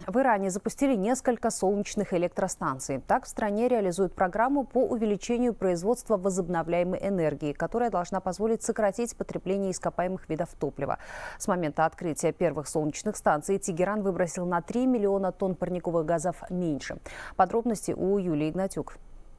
В Иране запустили несколько солнечных электростанций. Так, в стране реализуют программу по увеличению производства возобновляемой энергии, которая должна позволить сократить потребление ископаемых видов топлива. С момента открытия первых солнечных станций Тегеран выбросил на 3 миллиона тонн парниковых газов меньше. Подробности у Юлии Игнатюк.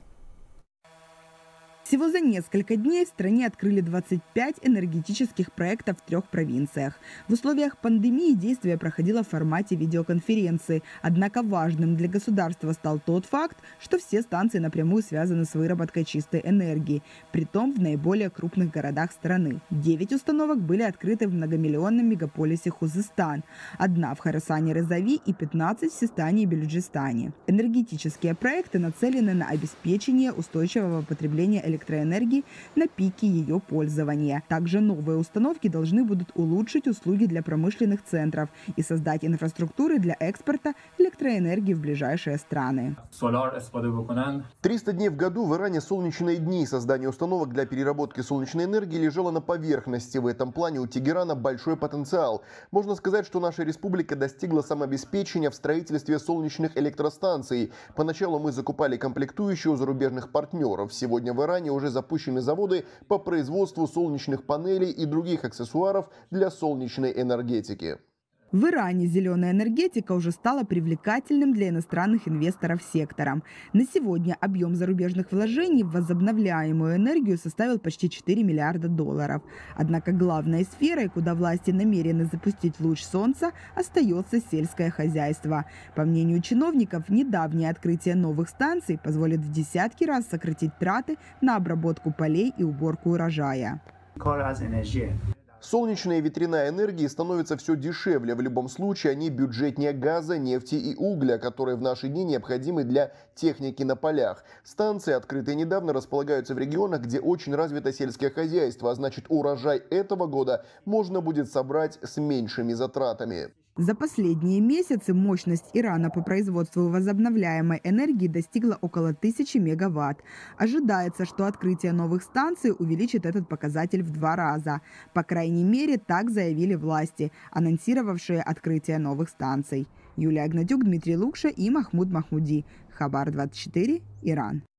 Всего за несколько дней в стране открыли 25 энергетических проектов в 3 провинциях. В условиях пандемии действие проходило в формате видеоконференции. Однако важным для государства стал тот факт, что все станции напрямую связаны с выработкой чистой энергии. Притом в наиболее крупных городах страны. 9 установок были открыты в многомиллионном мегаполисе Хузестан. 1 в Хорасане-Резави и 15 в Систане и Белюджистане. Энергетические проекты нацелены на обеспечение устойчивого потребления электроэнергии на пике ее пользования. Также новые установки должны будут улучшить услуги для промышленных центров и создать инфраструктуры для экспорта электроэнергии в ближайшие страны. 300 дней в году в Иране солнечные дни. Создание установок для переработки солнечной энергии лежало на поверхности. В этом плане у Тегерана большой потенциал. Можно сказать, что наша республика достигла самообеспечения в строительстве солнечных электростанций. Поначалу мы закупали комплектующие у зарубежных партнеров. Сегодня в Иране уже запущены заводы по производству солнечных панелей и других аксессуаров для солнечной энергетики. В Иране зеленая энергетика уже стала привлекательным для иностранных инвесторов сектором. На сегодня объем зарубежных вложений в возобновляемую энергию составил почти 4 миллиарда долларов. Однако главной сферой, куда власти намерены запустить луч солнца, остается сельское хозяйство. По мнению чиновников, недавнее открытие новых станций позволит в десятки раз сократить траты на обработку полей и уборку урожая. Солнечная и ветряная энергии становятся все дешевле. В любом случае они бюджетнее газа, нефти и угля, которые в наши дни необходимы для техники на полях. Станции, открытые недавно, располагаются в регионах, где очень развито сельское хозяйство, а значит урожай этого года можно будет собрать с меньшими затратами. За последние месяцы мощность Ирана по производству возобновляемой энергии достигла около 1000 мегаватт. Ожидается, что открытие новых станций увеличит этот показатель в 2 раза. По крайней мере, так заявили власти, анонсировавшие открытие новых станций. Юлия Игнатюк, Дмитрий Лукша и Махмуд Махмуди. Хабар 24, Иран.